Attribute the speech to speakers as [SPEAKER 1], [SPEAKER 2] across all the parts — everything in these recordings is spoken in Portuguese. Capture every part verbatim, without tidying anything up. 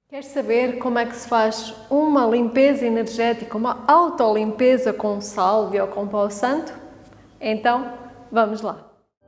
[SPEAKER 1] Queres saber como é que se faz uma limpeza energética, uma autolimpeza com sálvia ou com pau santo? Então, vamos lá!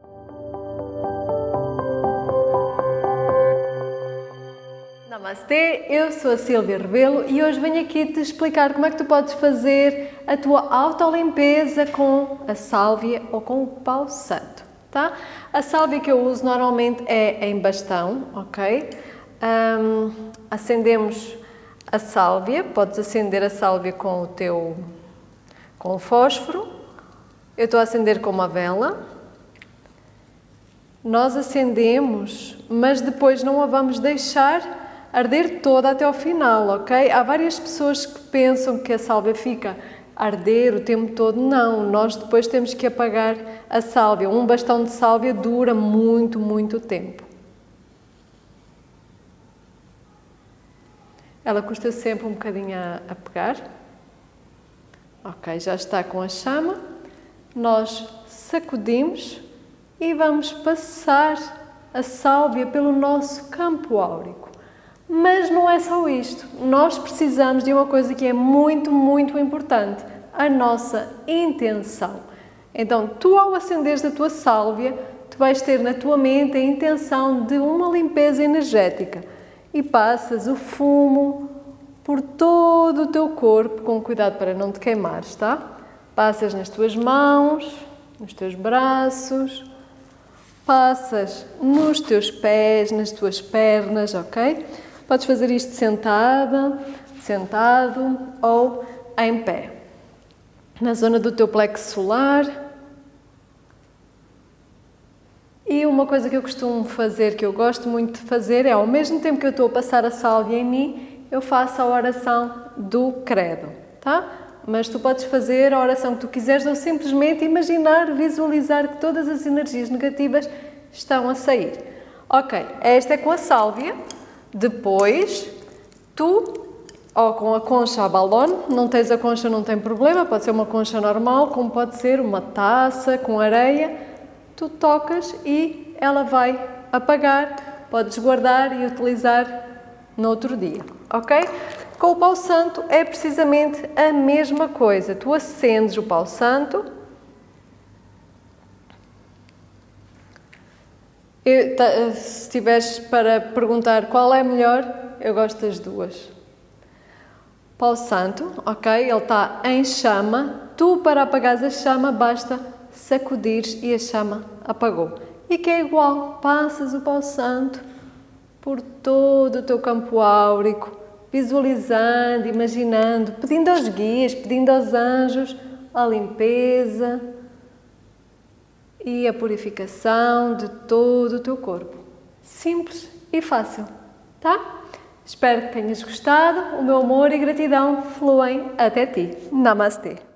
[SPEAKER 1] Namastê, eu sou a Silvia Rebelo e hoje venho aqui te explicar como é que tu podes fazer a tua autolimpeza com a sálvia ou com o pau santo, tá? A sálvia que eu uso normalmente é em bastão, ok? Um, acendemos a sálvia, podes acender a sálvia com o teu com o fósforo. Eu estou a acender com uma vela. Nós acendemos, mas depois não a vamos deixar arder toda até ao final, ok? Há várias pessoas que pensam que a sálvia fica a arder o tempo todo. Não, nós depois temos que apagar a sálvia. Um bastão de sálvia dura muito, muito tempo. Ela custa sempre um bocadinho a, a pegar. Ok, já está com a chama. Nós sacudimos e vamos passar a sálvia pelo nosso campo áurico. Mas não é só isto. Nós precisamos de uma coisa que é muito, muito importante. A nossa intenção. Então, tu ao acenderes a tua sálvia, tu vais ter na tua mente a intenção de uma limpeza energética. E passas o fumo por todo o teu corpo, com cuidado para não te queimares, tá? Passas nas tuas mãos, nos teus braços, passas nos teus pés, nas tuas pernas, ok? Podes fazer isto sentada, sentado ou em pé. Na zona do teu plexo solar. E uma coisa que eu costumo fazer, que eu gosto muito de fazer, é ao mesmo tempo que eu estou a passar a sálvia em mim, eu faço a oração do credo, tá? Mas tu podes fazer a oração que tu quiseres ou simplesmente imaginar, visualizar que todas as energias negativas estão a sair. Ok, esta é com a sálvia. Depois, tu, ou com a concha a balão, não tens a concha, não tem problema, pode ser uma concha normal, como pode ser uma taça com areia. Tu tocas e ela vai apagar, podes guardar e utilizar no outro dia, ok? Com o pau santo é precisamente a mesma coisa. Tu acendes o pau santo. Eu, se tiveres para perguntar qual é melhor, eu gosto das duas. Pau santo, ok? Ele está em chama. Tu, para apagares a chama, basta sacudires e a chama apagou. E que é igual, passas o pau santo por todo o teu campo áurico, visualizando, imaginando, pedindo aos guias, pedindo aos anjos a limpeza e a purificação de todo o teu corpo. Simples e fácil, tá? Espero que tenhas gostado. O meu amor e gratidão fluem até ti. Namastê!